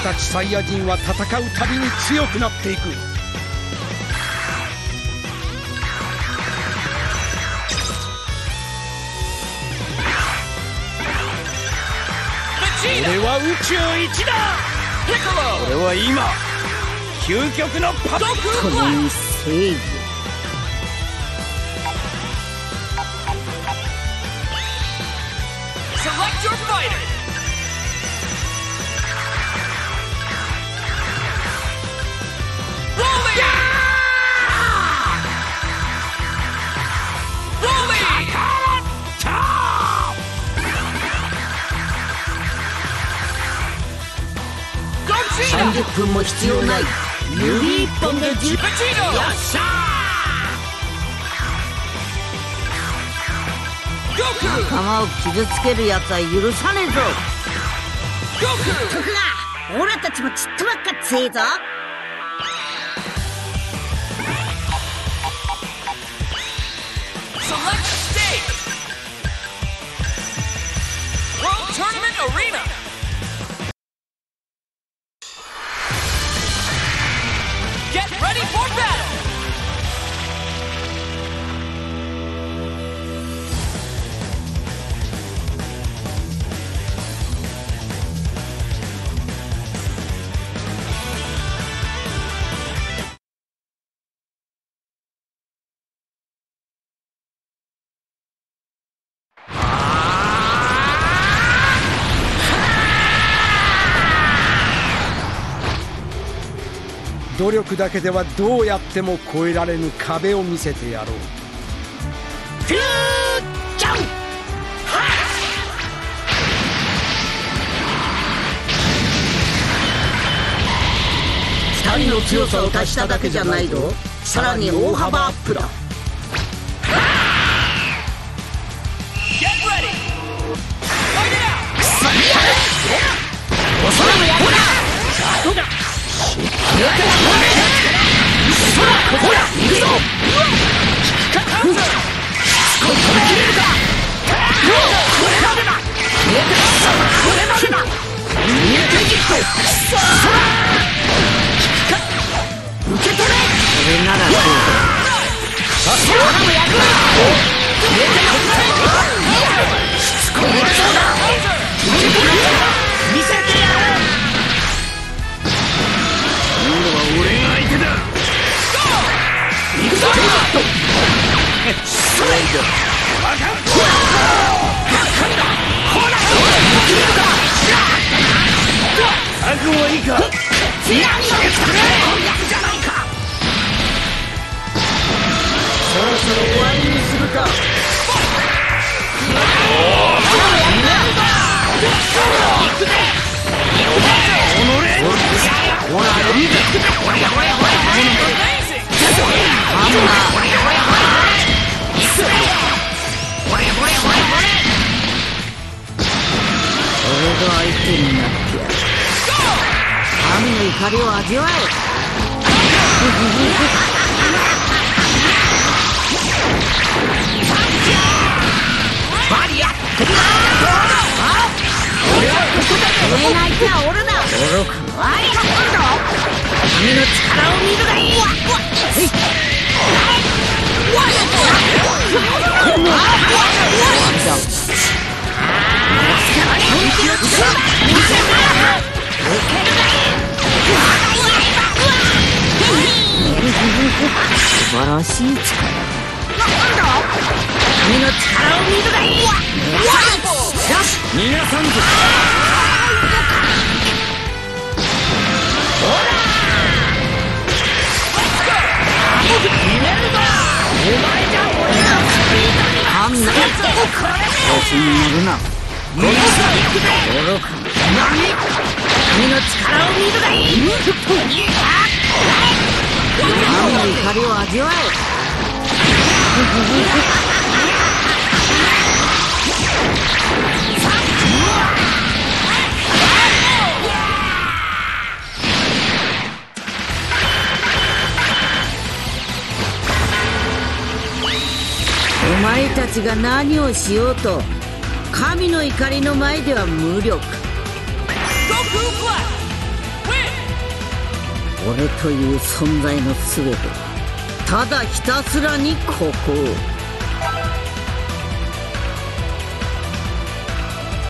たちサイヤ人は戦うたびに強くなっていく。俺は宇宙一だ。俺は今究極のパドクこの正義。 Select your fighter. Rolling. Rolling. 30分も必要ない。指一本で10。よっしゃー。仲間を傷つけるやつは許さねえぞ。徳がオラたちもちっとばっか強えぞ。 Select stage. World Tournament Arena. Get ready for battle. 努力だけではどうやっても越えられぬ壁を見せてやろう。 フュージョン。2人の強さを足しただけじゃないぞ。さらに大幅アップだ。 Get ready. Fight it out. お空のやつだ。どうだ。ほら行くぞ。これ切れるか。これまでだ。これまでだ。ニューテキット。受け取れ。これならどうだ。空もやる。しつこいやつだ。受け取れ。見せてやる。今度は俺が相手だ。行くぞ。それだ。バカ。ほら。できるか。覚悟はいいか。次はそれこんにゃくじゃないか。そろそろ終わりにするか。行くぜ。ほらいいぜ。ほらほらほら。ハンマー。ほらほらほら。ほらほらほらほら。俺が相手になってやる。神の怒りを味わえ。バリア。俺が相手は俺だ。愚か。君の力を見るがいい。素晴らしい力。君の力を見るがいい。よし、逃がさんぞ。ほら決めるぞ。お前じゃ俺のスピードにはついて調子に乗るな。愚か。何。君の力を見るがいい。神の怒りを味わえ。お前たちが何をしようと神の怒りの前では無力。 俺という存在の全て、ただひたすらにここを